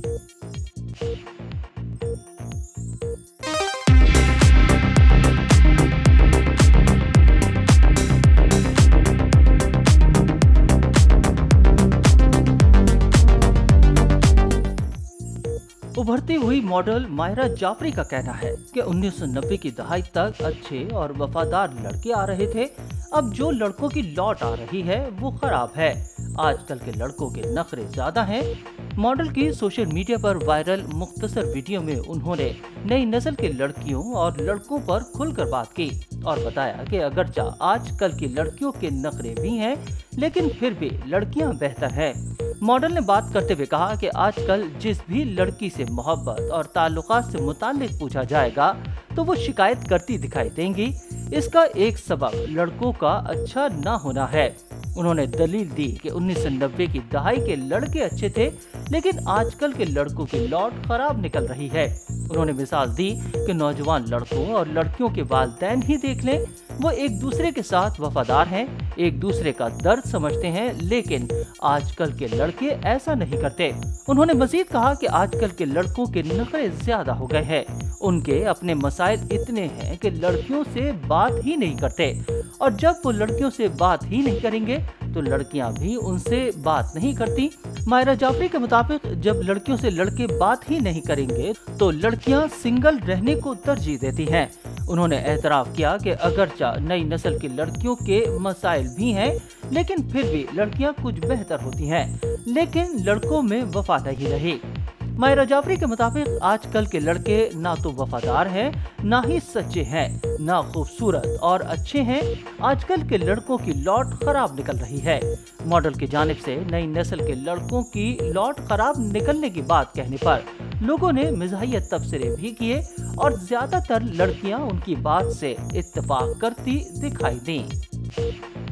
उभरती हुई मॉडल मायरा जाफरी का कहना है कि 1990 की दहाई तक अच्छे और वफादार लड़के आ रहे थे। अब जो लड़कों की लौट आ रही है वो खराब है। आजकल के लड़कों के नखरे ज्यादा हैं। मॉडल की सोशल मीडिया पर वायरल मुख्तसर वीडियो में उन्होंने नई नस्ल के लड़कियों और लड़कों पर खुलकर बात की और बताया कि अगरचा आजकल की लड़कियों के नखरे भी हैं, लेकिन फिर भी लड़कियां बेहतर हैं। मॉडल ने बात करते हुए कहा कि आजकल जिस भी लड़की से मोहब्बत और ताल्लुकात से मुताल्लिक पूछा जाएगा तो वो शिकायत करती दिखाई देंगी। इसका एक सबब लड़कों का अच्छा न होना है। उन्होंने दलील दी कि 1990 की दहाई के लड़के अच्छे थे, लेकिन आजकल के लड़कों की लौट खराब निकल रही है। उन्होंने मिसाल दी कि नौजवान लड़कों और लड़कियों के वालिदैन ही देख लें, वो एक दूसरे के साथ वफादार हैं, एक दूसरे का दर्द समझते हैं, लेकिन आजकल के लड़के ऐसा नहीं करते। उन्होंने मजीद कहा कि आजकल के लड़कों के नखरे ज्यादा हो गए हैं। उनके अपने मसाइल इतने हैं कि लड़कियों से बात ही नहीं करते, और जब वो लड़कियों से बात ही नहीं करेंगे तो लड़कियां भी उनसे बात नहीं करती। मायरा जाफरी के मुताबिक जब लड़कियों से लड़के बात ही नहीं करेंगे तो लड़कियां सिंगल रहने को तरजीह देती हैं। उन्होंने एतराफ किया कि अगरचा नई नस्ल की लड़कियों के मसाइल भी हैं, लेकिन फिर भी लड़कियां कुछ बेहतर होती हैं, लेकिन लड़कों में वफा नहीं रही। मायरा जाफरी के मुताबिक आजकल के लड़के ना तो वफादार हैं, ना ही सच्चे हैं, ना खूबसूरत और अच्छे हैं। आजकल के लड़कों की लौट खराब निकल रही है। मॉडल की जानिब से नई नस्ल के लड़कों की लौट खराब निकलने की बात कहने पर लोगों ने मिज़ाहियत तबसरे भी किए और ज्यादातर लड़कियां उनकी बात से इत्तेफाक करती दिखाई दी।